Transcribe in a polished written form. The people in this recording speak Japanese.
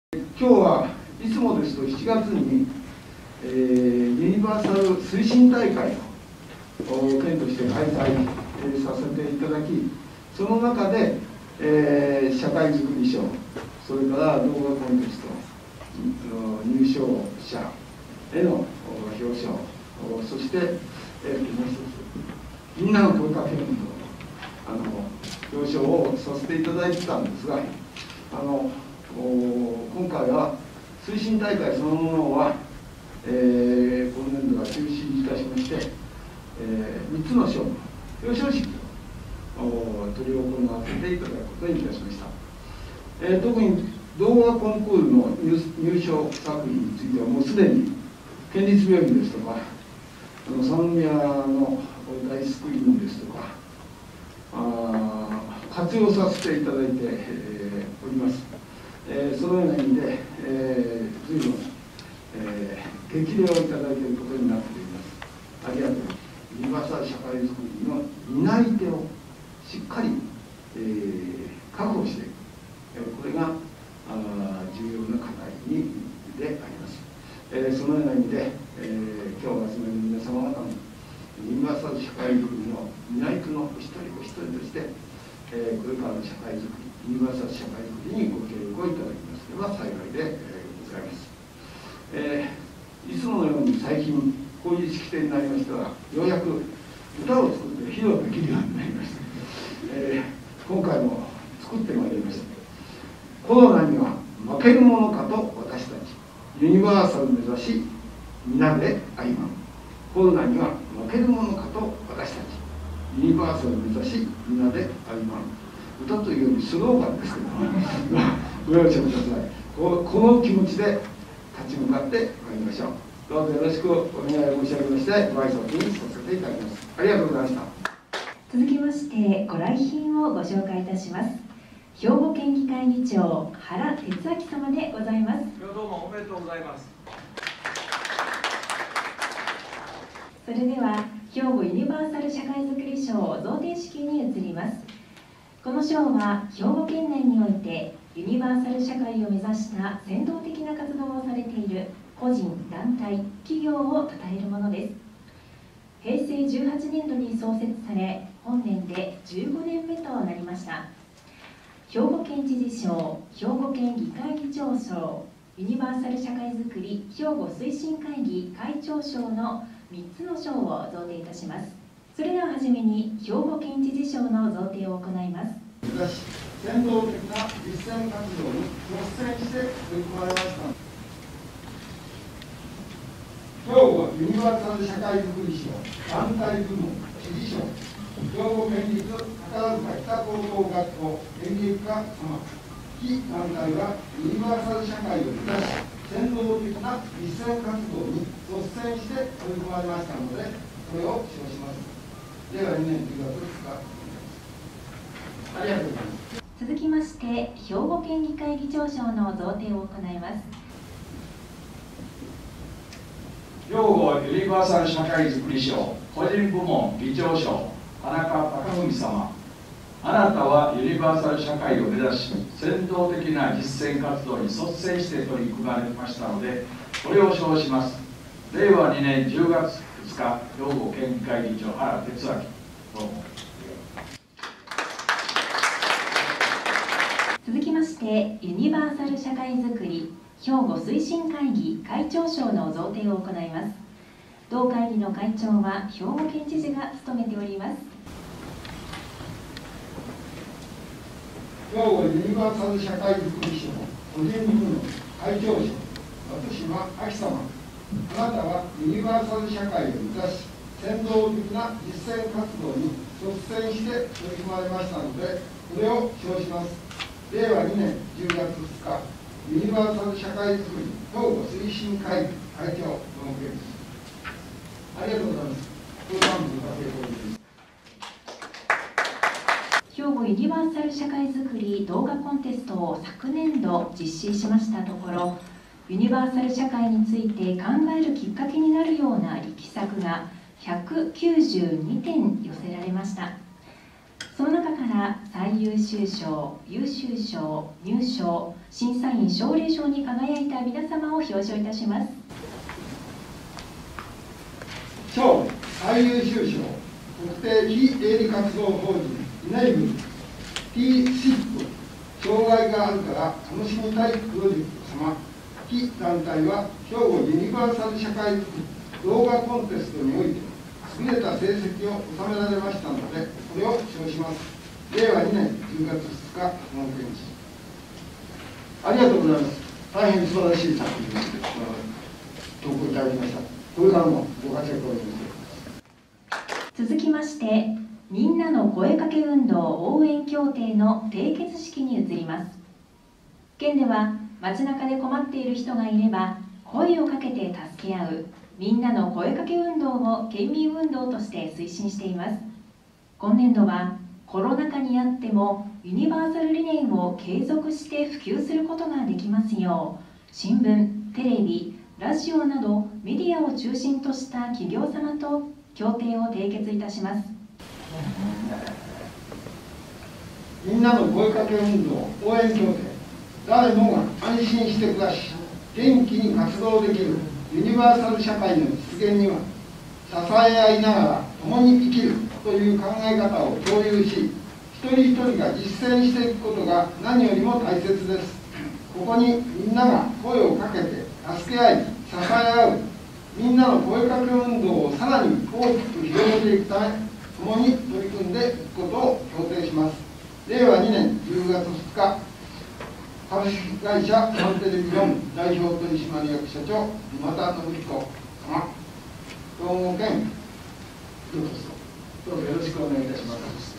今日はいつもですと7月に、ユニバーサル推進大会を県として開催、させていただき、その中で、社会づくり賞、それから動画コンテスト入賞者への表彰、そして、もう一つ、みんなの声かけ運動表彰をさせていただいてたんですが、今回は推進大会そのものは、今年度は中止いたしまして、3つの賞の表彰式を執り行わせていただくことにいたしました。特に動画コンクールの入賞作品についてはもうすでに県立病院ですとか三宮の大スクリーンですとか活用させていただいて、おります。そのような意味で、随分、激励をいただいていることになっております。ありがとうございます。ユニバーサル社会づくりの担い手をしっかり、確保していく、これが重要な課題であります。そのような意味で、今日集める皆様方のユニバーサル社会づくりの担い手のお一人お一人として、これからの社会づくり、ユニバーサル社会づくりにご協力をいただきますれば幸いでございます。いつものように最近こういう式典になりましたら、ようやく歌を作って披露できるようになりました。今回も作ってまいりました。コロナには負けるものかと私たち、ユニバーサル目指し皆で歩まん。コロナには負けるものかと私たち、ユニバーサル目指し皆で歩まん。歌というよりスローガンですけどご了承ください。この気持ちで立ち向かってまいりましょう。どうぞよろしくお願い申し上げましてご挨拶にさせていただきます。ありがとうございました。 続きましてご来賓をご紹介いたします。兵庫県議会議長原哲明様でございます。 どうもおめでとうございます。 それでは兵庫ユニバーサル社会づくり賞贈呈式に移ります。この賞は兵庫県内においてユニバーサル社会を目指した先導的な活動をされている個人、団体、企業を称えるものです。平成18年度に創設され、本年で15年目となりました。兵庫県知事賞、兵庫県議会議長賞、ユニバーサル社会づくり兵庫推進会議会長賞の3つの賞を贈呈いたします。それでははじめに兵庫県知事賞の贈呈を行います。 目指し先導的な実践活動に率先して取り組まれました。兵庫ユニバーサル社会づくり賞団体部門知事賞、兵庫県立宝塚北高等学校演劇科様、非団体はユニバーサル社会を目指し先導的な実践活動に率先して取り組まれましたので、これを称します。では2年10月2日。ありがとうございます。 続きまして兵庫県議会議長賞の贈呈を行います。 兵庫ユニバーサル社会づくり賞個人部門議長賞田中貴文様、あなたはユニバーサル社会を目指し先導的な実践活動に率先して取り組まれましたので、これを称します。令和2年10月2日兵庫県議会議長原哲明、どうも。 続きましてユニバーサル社会づくり兵庫推進会議会長賞の贈呈を行います。同会議の会長は兵庫県知事が務めております。 兵庫ユニバーサル社会づくり賞個人部門会長賞松島亜紀様、あなたはユニバーサル社会を目指し先導的な実践活動に率先して取り組まれましたので、これを称します。令和2年10月2日、ユニバーサル社会づくり兵庫推進会議会長、どうもです。ありがとうございます。 兵庫ユニバーサル社会づくり動画コンテストを昨年度実施しましたところ、ユニバーサル社会について考えるきっかけになるような力作が192点寄せられました。その中から最最優秀賞、優秀賞、入賞、審査員奨励賞に輝いた皆様を表彰いたします。 賞最優秀賞、特定非営利活動法人イネイブル T-SIP 障害があるから楽しみたいプロジェクト様、非団体は兵庫ユニバーサル社会づくり動画コンテストにおいて優れた成績を収められましたので、これを称します。令和2年10月2日、この件です。ありがとうございます。大変素晴らしい作品を投稿いただきました。これからもご活躍をお願いします。 続きまして、みんなの声かけ運動応援協定の締結式に移ります。県では街中で困っている人がいれば声をかけて助け合うみんなの声かけ運動を県民運動として推進しています。今年度はコロナ禍にあってもユニバーサル理念を継続して普及することができますよう、新聞、テレビ、ラジオなどメディアを中心とした企業様と協定を締結いたします。 みんなの声かけ運動応援協定、誰もが安心して暮らし元気に活動できるユニバーサル社会の実現には、支え合いながら共に生きるという考え方を共有し、一人一人が実践していくことが何よりも大切です。ここにみんなが声をかけて助け合い支え合うみんなの声かけ運動をさらに大きく広げていくため、共に取り組んでいくことを協定します。令和2年10月2日、株式会社サンテレビジョン代表取締役社長沼田信彦様、兵庫県どうぞよろしくお願いいたします。